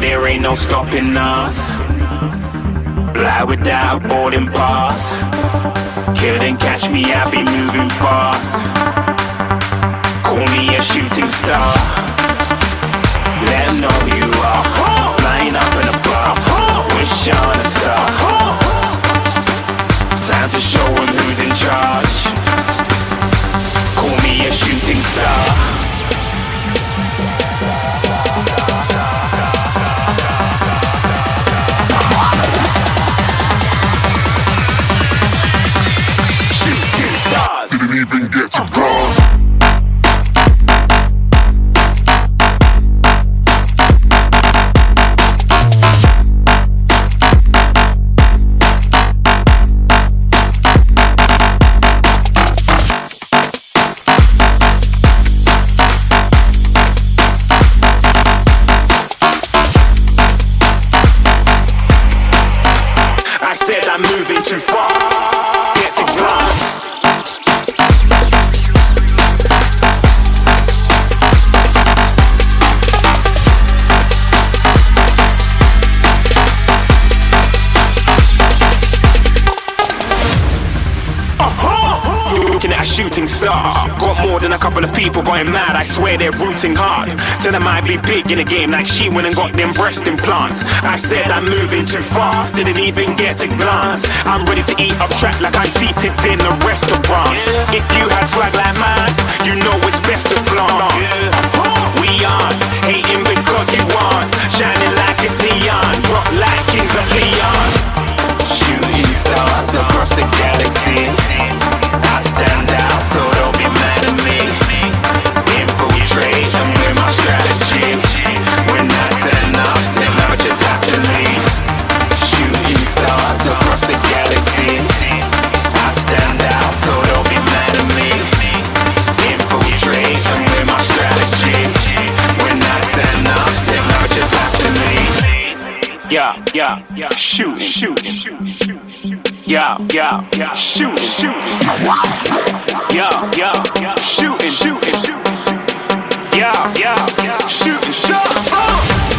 there ain't no stopping us. Fly without boarding pass. Couldn't catch me, I be moving fast. Call me a shooting star. Let 'em know who you are. Flying up in a bar. Wish on a star. Time to show 'em who's in charge. Call me a shooting star. Didn't even get to bronze. I said I'm moving too far. Get to glass. Looking at a shooting star. Got more than a couple of people going mad, I swear they're rooting hard. Tell them I be big in the game like she went and got them breast implants. I said I'm moving too fast, didn't even get to glance. I'm ready to eat up track like I'm seated in a restaurant. If you had swag like mine, you know it's best to flaunt. We aren't hating because you aren't shining like it's neon, rock like kings of Leon. Shooting stars across the galaxy. I stand out, so don't be mad at me. Infiltrate, I'm with my strategy. When I turn up, then I just have to leave. Shooting stars across the galaxy. I stand out, so don't be mad at me. Infiltrate, I'm with my strategy. When I turn up, then I just have to leave. Yeah, shooting. Yeah, shooting. Yeah, shooting shots.